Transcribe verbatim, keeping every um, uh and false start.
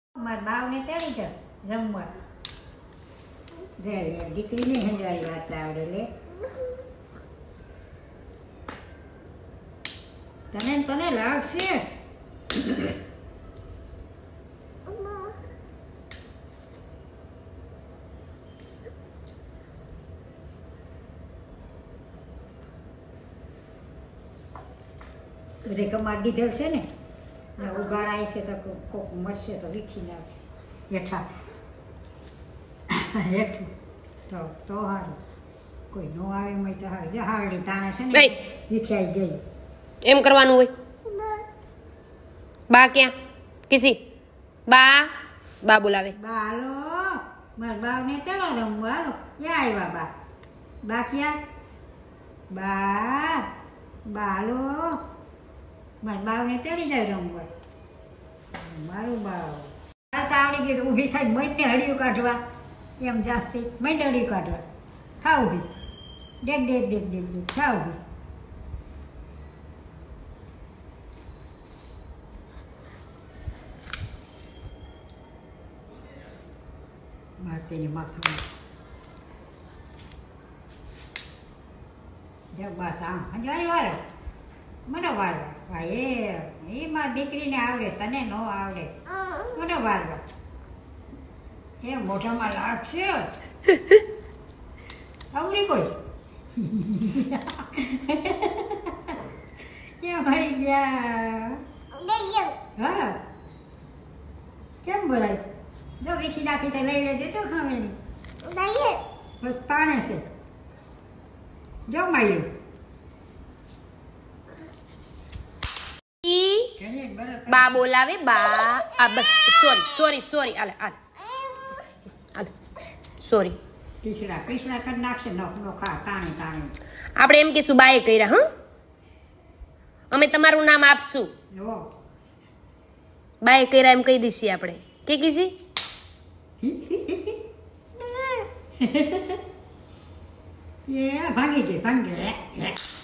મારા બાવને તેડી છે રમવા. રે દીકરીને હંજારી વાત આવડે લે. તને તને લાગશે બધે કમાર દીધેલ છે ને ઉગાડાય છે તો કોક મરશે તો વીખી નાખશે હેઠા હેઠું તો તો હારું કોઈ નો આવે મય તો હારું જે હારડી તાણે છે ને વીખાઈ ગઈ એમ કરવાનું હોય. બા ક્યાં કિસી બા બા બોલાવે. બા હાલો મારા બાવને તેડો રમવા હાલો યા આવ્યા બા બા ક્યાં બા બા હાલો મારા બાવને તેડી જાય રમવા. મારું બાવ ચાલતા આવડી ગયું ઊભી થાય મઈને હળિયું કાઢવા એમ જાસ્તી મઈને હળિયું કાઢવા થા ઊભી ડેક ડેક ડેક ડેક ડેક થા ઊભી. મારતીની માથામાં જો બસ આમ હજારી વાળો મને વાળવા ભાઈ એ એ મારી દીકરીને આવડે તને ન આવડે મને વાળવા એ મોઢામાં લાગશે આવડી કોઈ એ ભાઈ ગયા હા કેમ બોલાય જો વીખી નાખી છે લઈ લેજે તો ખાવેલી બસ તાણે છે જો માયું બા બોલાવે બા આ બસ સોરી સોરી સોરી આલે આલે આલે સોરી. પીસડા પીસડા કરી નાખશે નો નો ખા તાણે તાણે આપણે એમ કહીશું બાએ કર્યા. હા અમે તમારું નામ આપશું. જો બાએ કર્યા એમ કહી દઈશી આપણે કે કીજી એ ભાગી ગઈ ભાંગે